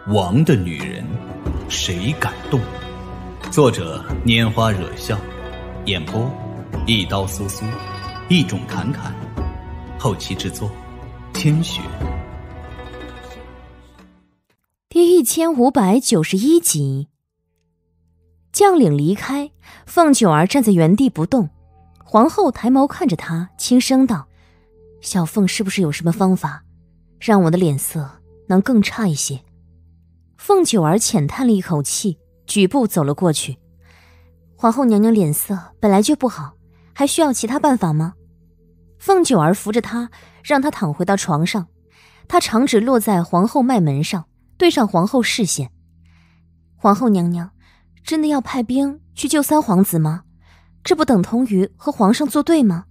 王的女人，谁敢动？作者：拈花惹笑，演播：一刀苏苏，一种侃侃，后期制作：千雪。 第1591集。将领离开，凤九儿站在原地不动。皇后抬眸看着她，轻声道：小凤是不是有什么方法让我的脸色能更差一些？凤九儿浅叹了一口气，举步走了过去。皇后娘娘脸色本来就不好，还需要其他办法吗？凤九儿扶着她，让她躺回到床上。她长指落在皇后脉门上，对上皇后视线。皇后娘娘，真的要派兵去救三皇子吗？这不等同于和皇上作对吗？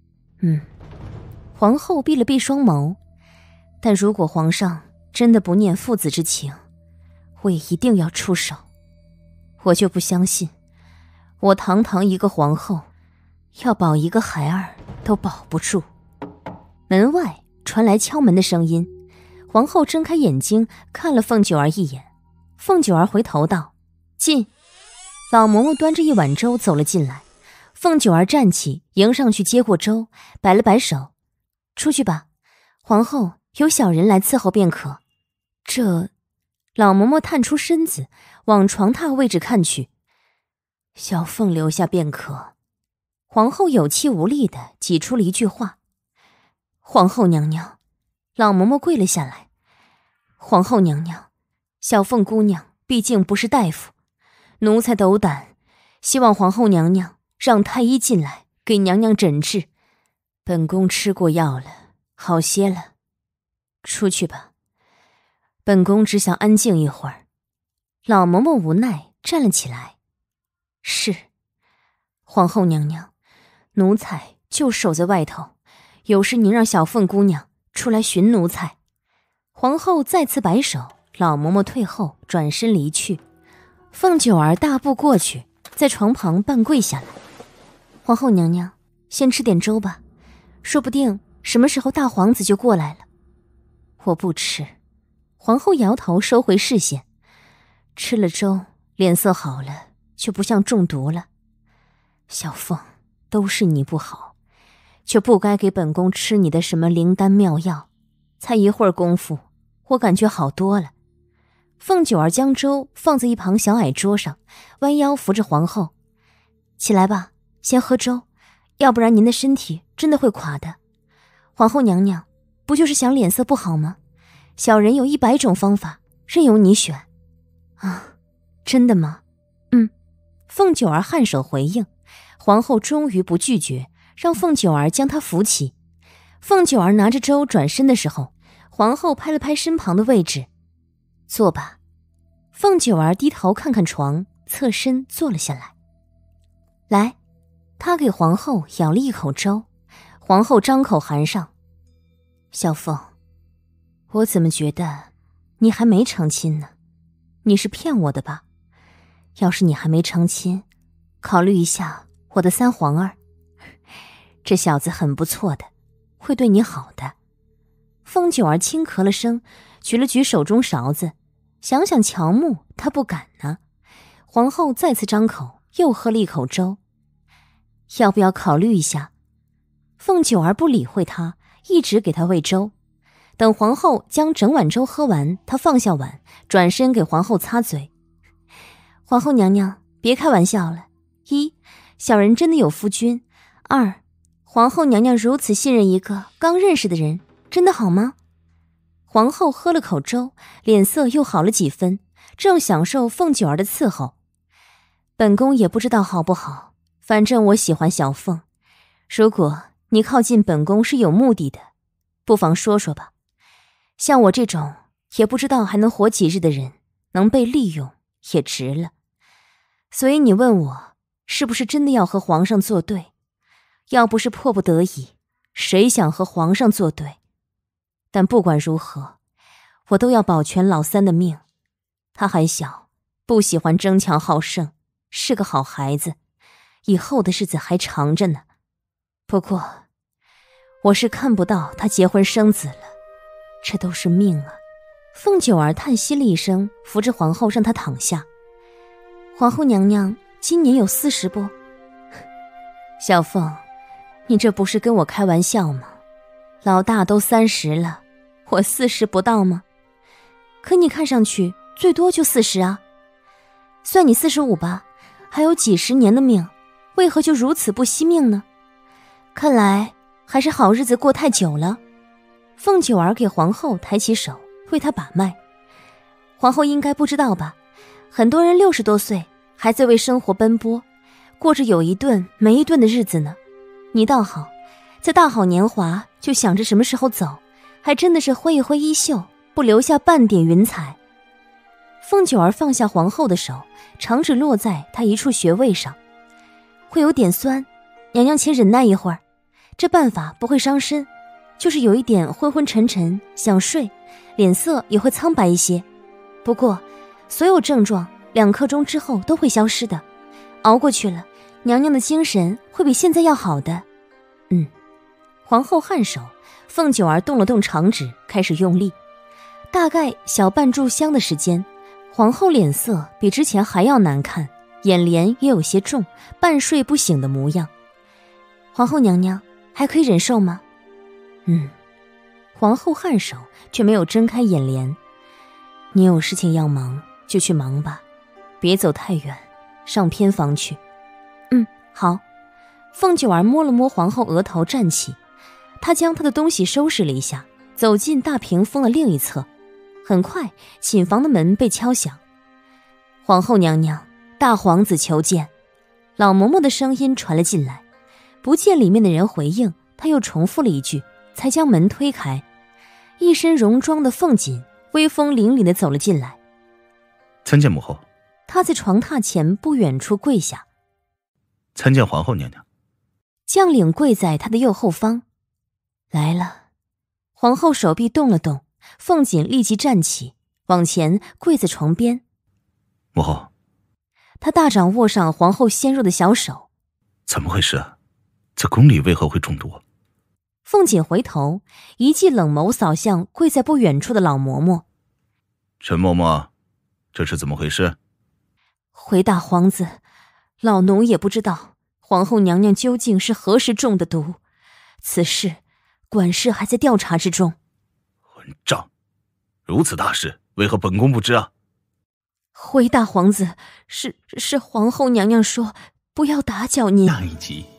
皇后闭了闭双眸。但如果皇上真的不念父子之情，我也一定要出手。我就不相信，我堂堂一个皇后，要保一个孩儿都保不住。门外传来敲门的声音，皇后睁开眼睛看了凤九儿一眼。凤九儿回头道：进。老嬷嬷端着一碗粥走了进来。凤九儿站起，迎上去接过粥，摆了摆手：出去吧，皇后有小人来伺候便可。这……老嬷嬷探出身子往床榻位置看去。小凤留下便可。皇后有气无力地挤出了一句话。皇后娘娘。老嬷嬷跪了下来。皇后娘娘，小凤姑娘毕竟不是大夫，奴才斗胆，希望皇后娘娘让太医进来给娘娘诊治。本宫吃过药了，好些了。出去吧，本宫只想安静一会儿。老嬷嬷无奈站了起来。是。皇后娘娘，奴才就守在外头，有事您让小凤姑娘出来寻奴才。皇后再次摆手，老嬷嬷退后，转身离去。凤九儿大步过去，在床旁半跪下来。皇后娘娘，先吃点粥吧，说不定什么时候大皇子就过来了。我不吃。皇后摇头，收回视线。吃了粥，脸色好了，就不像中毒了。小凤，都是你不好，就不该给本宫吃你的什么灵丹妙药。才一会儿功夫，我感觉好多了。凤九儿将粥放在一旁小矮桌上，弯腰扶着皇后：起来吧，先喝粥，要不然您的身体真的会垮的。皇后娘娘，不就是想脸色不好吗？小人有100种方法，任由你选。啊，真的吗？凤九儿颔首回应。皇后终于不拒绝，让凤九儿将她扶起。凤九儿拿着粥转身的时候，皇后拍了拍身旁的位置：坐吧。凤九儿低头看看床，侧身坐了下来。来，她给皇后舀了一口粥。皇后张口含上：小凤，我怎么觉得你还没成亲呢？你是骗我的吧？要是你还没成亲，考虑一下我的三皇儿，这小子很不错的，会对你好的。凤九儿轻咳了声，举了举手中勺子，想想乔木，她不敢呢。皇后再次张口，又喝了一口粥。要不要考虑一下？凤九儿不理会她，一直给她喂粥。等皇后将整碗粥喝完，她放下碗，转身给皇后擦嘴：皇后娘娘，别开玩笑了。1，小人真的有夫君。2，皇后娘娘如此信任一个刚认识的人，真的好吗？皇后喝了口粥，脸色又好了几分，正享受凤九儿的伺候。本宫也不知道好不好，反正我喜欢小凤。如果你靠近本宫是有目的的，不妨说说吧。像我这种也不知道还能活几日的人，能被利用也值了。所以你问我是不是真的要和皇上作对？要不是迫不得已，谁想和皇上作对？但不管如何，我都要保全老三的命。他还小，不喜欢争强好胜，是个好孩子，以后的日子还长着呢。不过，我是看不到他结婚生子了，这都是命啊。 凤九儿叹息了一声，扶着皇后让她躺下。皇后娘娘今年有40不？小凤，你这不是跟我开玩笑吗？老大都30了，我40不到吗？可你看上去最多就40啊。算你45吧，还有几十年的命，为何就如此不惜命呢？看来还是好日子过太久了。凤九儿给皇后抬起手，为她把脉。皇后应该不知道吧，很多人60多岁还在为生活奔波，过着有一顿没一顿的日子呢。你倒好，在大好年华就想着什么时候走，还真的是挥一挥衣袖，不留下半点云彩。凤九儿放下皇后的手，长指落在她一处穴位上。会有点酸，娘娘且忍耐一会儿，这办法不会伤身，就是有一点昏昏沉沉，想睡，脸色也会苍白一些。不过所有症状2刻钟之后都会消失的，熬过去了，娘娘的精神会比现在要好的。皇后颔首，凤九儿动了动长指，开始用力。大概小半炷香的时间，皇后脸色比之前还要难看，眼帘也有些重，半睡不醒的模样。皇后娘娘还可以忍受吗？皇后颔首，却没有睁开眼帘。你有事情要忙就去忙吧，别走太远，上偏房去。好。凤九儿摸了摸皇后额头，站起。她将她的东西收拾了一下，走进大屏风的另一侧。很快寝房的门被敲响。皇后娘娘，大皇子求见。老嬷嬷的声音传了进来。不见里面的人回应，她又重复了一句，才将门推开。一身戎装的凤锦威风凛凛地走了进来。 参见母后。 她在床榻前不远处跪下。 参见皇后娘娘。 将领跪在她的右后方。来了。皇后手臂动了动，凤锦立即站起，往前跪在床边。 母后。 他大掌握上皇后纤弱的小手。 怎么回事啊？在宫里为何会中毒？ 凤锦回头，一记冷眸扫向跪在不远处的老嬷嬷。 陈嬷嬷，这是怎么回事？ 回大皇子，老奴也不知道皇后娘娘究竟是何时中的毒，此事管事还在调查之中。 混账！如此大事，为何本宫不知啊？ 回大皇子，是皇后娘娘说不要打搅您。 下一集